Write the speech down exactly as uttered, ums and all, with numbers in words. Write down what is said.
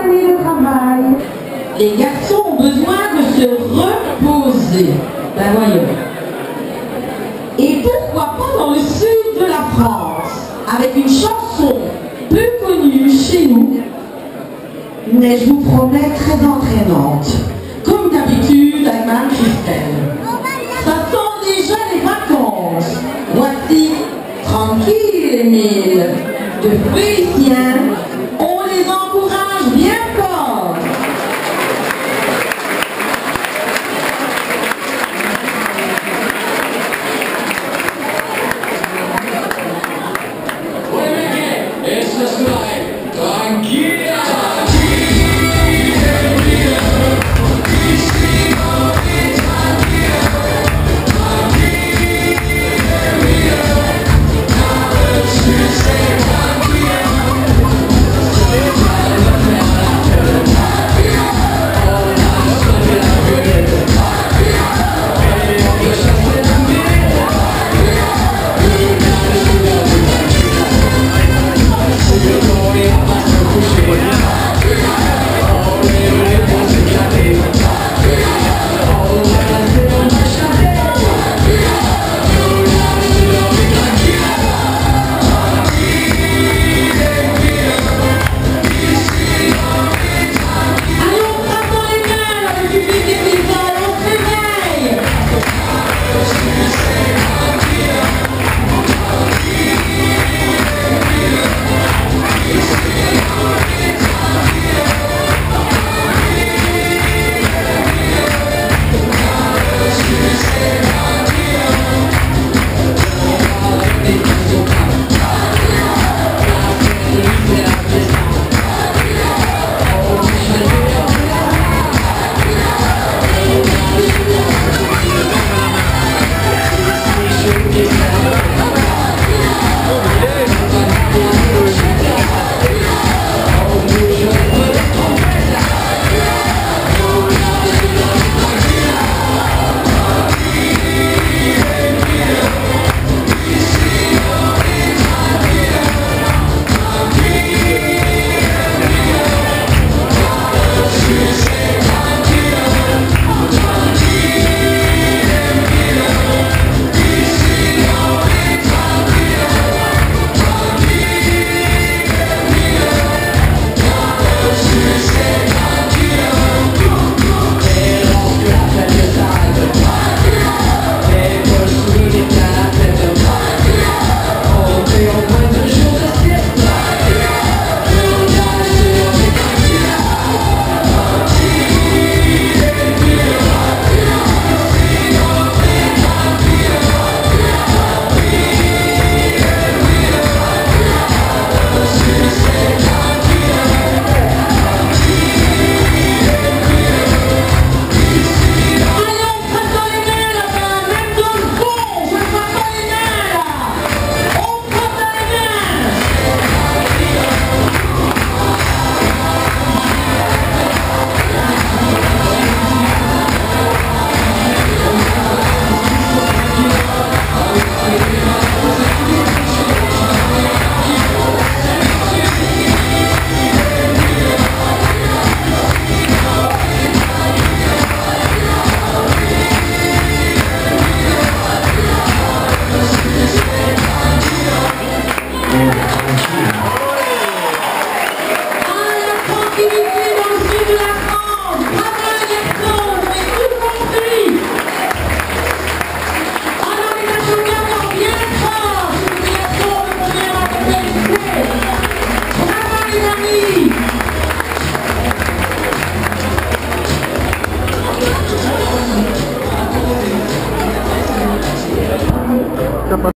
année de travail. Les garçons ont besoin de se reposer. Ben voyons. Et pourquoi pas dans le sud de la France, avec une chanson peu connue chez nous, mais je vous promets très entraînante. Comme d'habitude avec Mme Christelle. Ça sent déjà les vacances. Voici Tranquille Émile de Félicien. On les encourage bien fort. Esto es live. Tranquila.